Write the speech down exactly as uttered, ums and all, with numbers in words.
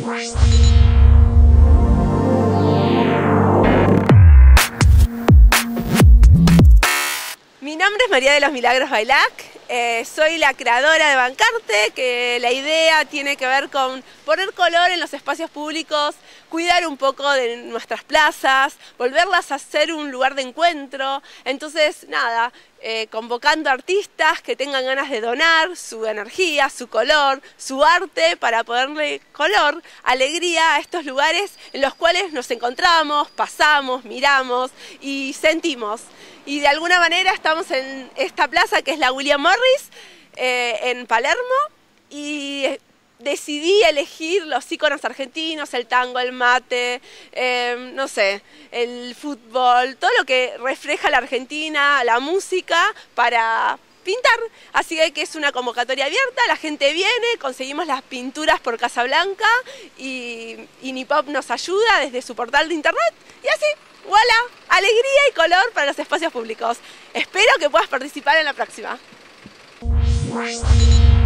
Mi nombre es María de los Milagros Bailac, eh, soy la creadora de Bancarte, que la idea tiene que ver con poner color en los espacios públicos, cuidar un poco de nuestras plazas, volverlas a ser un lugar de encuentro. Entonces, nada, eh, convocando artistas que tengan ganas de donar su energía, su color, su arte, para ponerle color, alegría a estos lugares en los cuales nos encontramos, pasamos, miramos y sentimos. Y de alguna manera estamos en esta plaza que es la William Morris, eh, en Palermo, y decidí elegir los íconos argentinos, el tango, el mate, eh, no sé, el fútbol, todo lo que refleja la Argentina, la música, para pintar. Así que es una convocatoria abierta, la gente viene, conseguimos las pinturas por Casablanca y Inipop nos ayuda desde su portal de internet y así. ¡Voilà! Alegría y color para los espacios públicos. Espero que puedas participar en la próxima.